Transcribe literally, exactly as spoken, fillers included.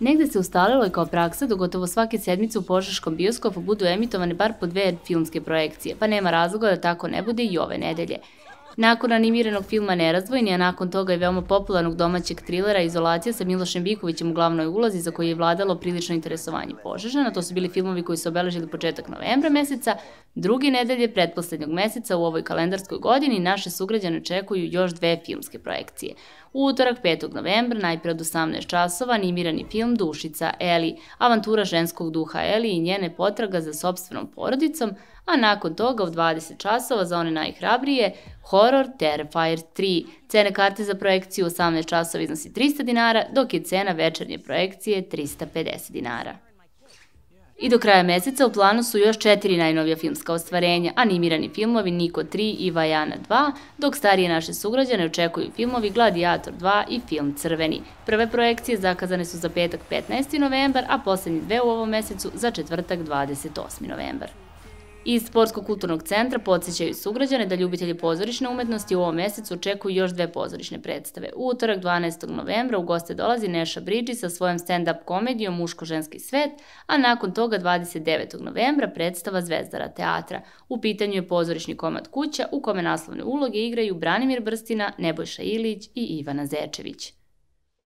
Negde se ustalilo je kao praksa da gotovo svake sedmice u požeškom bioskopu budu emitovane bar po dve filmske projekcije, pa nema razloga da tako ne bude i ove nedelje. Nakon animiranog filma Nerazdvojni, a nakon toga i veoma popularnog domaćeg trilera Izolacija sa Milošem Bikovićem u glavnoj ulozi za koji je vladalo prilično interesovanje Požežana, to su bili filmovi koji su obeležili početak novembra meseca, druge nedelje pretposlednjeg meseca u ovoj kalendarskoj godini naše sugrađane očekuju još dve filmske projekcije. U utorak petog novembra, najpre od osamnaest časova, animirani film Dušica Eli, avantura ženskog duha Eli i njene potraga za sopstvenom porodicom, a nakon toga u dvadeset časova za one najhrabrije, horor Terrifier tri. Cene karte za projekciju osamnaest časova iznosi trista dinara, dok je cena večernje projekcije trista pedeset dinara. I do kraja meseca u planu su još četiri najnovija filmska ostvarenja, animirani filmovi Niko tri i Vajana dva, dok starije naše sugrađane očekuju filmovi Gladiator dva i film Crveni. Prve projekcije zakazane su za petak petnaesti novembar, a poslednje dve u ovom mesecu za četvrtak dvadeset osmi novembar. Iz Sportskog kulturnog centra podsjećaju sugrađane da ljubitelji pozorišne umetnosti u ovom mesecu očekuju još dve pozorišne predstave. U utorak dvanaestog novembra u goste dolazi Neša Bridži sa svojom stand-up komedijom Muško-ženski svet, a nakon toga dvadeset devetog novembra predstava Zvezdara teatra. U pitanju je pozorišni komad Kuća u kome naslovne uloge igraju Branimir Brstina, Nebojša Ilić i Ivana Zečević.